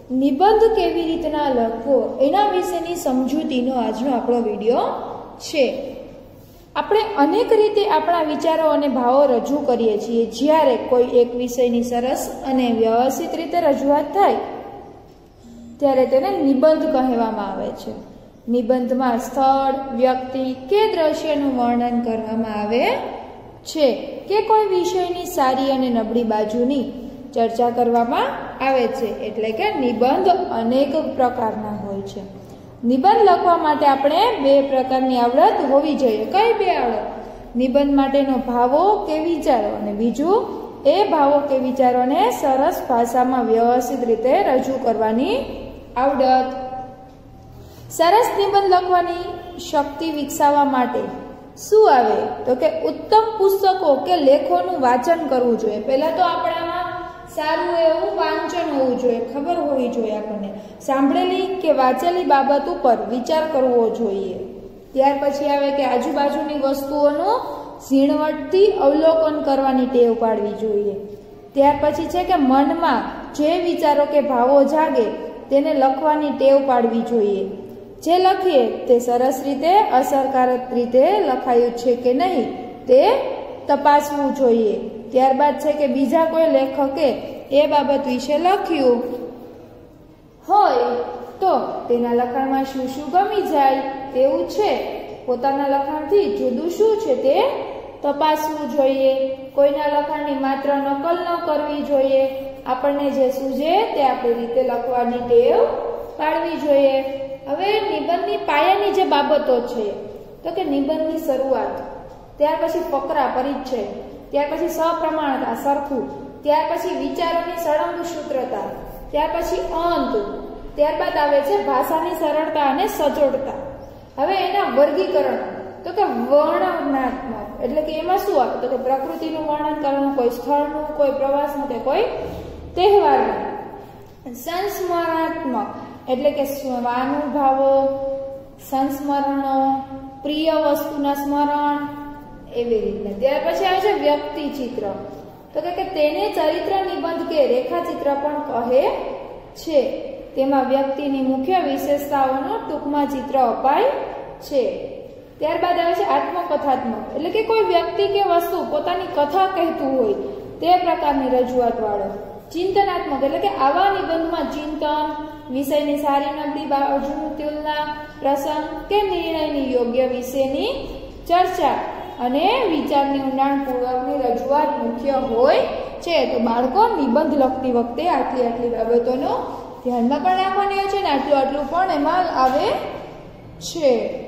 નિબંધ કેવી રીતના લખવો એના વિશેની સમજૂતીનો આજનો આપણો વિડીયો છે. આપણે અનેક રીતે આપણા વિચારો અને ભાવો રજૂ કરીએ છીએ. જ્યારે કોઈ એક વિષયની સરસ અને વ્યવસ્થિત રીતે રજૂઆત થાય ત્યારે તેને નિબંધ કહેવામાં આવે છે. નિબંધમાં સ્થળ, વ્યક્તિ કે દ્રશ્યનું વર્ણન કરવામાં આવે છે કે કોઈ વિષયની સારી અને નબળી બાજુની ચર્ચા કરવામાં આવે છે. એટલે કે નિબંધ અનેક પ્રકારના હોય છે. નિબંધ લખવા માટે આપણે બે પ્રકારની આવડત હોવી જોઈએ. કઈ બે આવડત? નિબંધ માટેનો ભાવો કે વિચારો, અને બીજું એ ભાવો કે વિચારોને સરસ ભાષામાં વ્યવસ્થિત રીતે રજૂ કરવાની આવડત. સરસ નિબંધ લખવાની શક્તિ વિકસાવવા માટે શું આવે તો કે ઉત્તમ પુસ્તકો કે લેખોનું વાંચન કરવું જોઈએ. પહેલા તો આપણામાં સારું એવું વાંચન હોવું જોઈએ, ખબર હોવી જોઈએ, આપણને સાંભળેલી કે વાંચેલી બાબત ઉપર વિચાર કરવો જોઈએ. ત્યાર પછી આવે કે આજુબાજુની વસ્તુઓનું ઝીણવટથી અવલોકન કરવાની ટેવ પાડવી જોઈએ. ત્યાર પછી છે કે મનમાં જે વિચારો કે ભાવો જાગે તેને લખવાની ટેવ પાડવી જોઈએ. જે લખીએ તે સરસ રીતે, અસરકારક રીતે લખાયું છે કે નહીં તે તપાસવું જોઈએ. ત્યારબાદ છે કે બીજા કોઈ લેખકે એ બાબત વિશે લખ્યું હોય તો તેના લખાણમાં શું શું ગમી જાય તેવું છે, પોતાના લખાણથી જુદું શું છે તે તપાસવું જોઈએ. કોઈના લખાણની માત્ર નકલ ન કરવી જોઈએ. આપણને જે સૂઝે તે આપણી રીતે લખવાની ટેવ પાડવી જોઈએ. હવે નિબંધની પાયાની જે બાબતો છે તો કે નિબંધની શરૂઆત, ત્યાર પછી ફકરા, પરિચ્છેદ, ત્યાર પછી સપ્રમાણતા, સરખું, ત્યાર પછી વિચારોની સળંગ સૂત્રતા, ત્યાર પછી અંત, ત્યારબાદ આવે છે ભાષાની સરળતા અને સચોટતા. હવે એના વર્ગીકરણ તો કે વર્ણનાત્મક, એટલે કે એમાં શું આવે તો કે પ્રકૃતિનું વર્ણન કરવાનું, કોઈ સ્થળનું, કોઈ પ્રવાસનું કે કોઈ તહેવારનું. સંસ્મરણાત્મક એટલે કે સ્વાનુભાવો, સંસ્મરણો, પ્રિય વસ્તુના સ્મરણ, એવી રીતે. ત્યાર પછી આવે છે વ્યક્તિ ચિત્ર, તો કે તેને ચરિત્ર નિબંધ કે રેખાચિત્ર પણ કહે છે. તેમાં વ્યક્તિની મુખ્ય વિશેષતાઓનો ટૂંકમાં ચિત્ર અપાય છે. ત્યારબાદ આવે છે આત્મકથાત્મક, એટલે કે કોઈ વ્યક્તિ કે વસ્તુ પોતાની કથા કહેતું હોય તે પ્રકારની રજૂઆત વાળો. ચિંતનાત્મક એટલે કે આવા નિબંધમાં ચિંતન, વિષયની સારી નબળી બાજુની તુલના, પ્રસંગ કે નિર્ણયની યોગ્ય વિશેની ચર્ચા અને વિચારની ઊંડાણપૂર્વકની રજૂઆત મુખ્ય હોય છે. તો બાળકો નિબંધ લખતી વખતે આટલી બાબતોનો ધ્યાનમાં પણ રાખવાની હોય છે ને આટલું પણ એમાં આવે છે.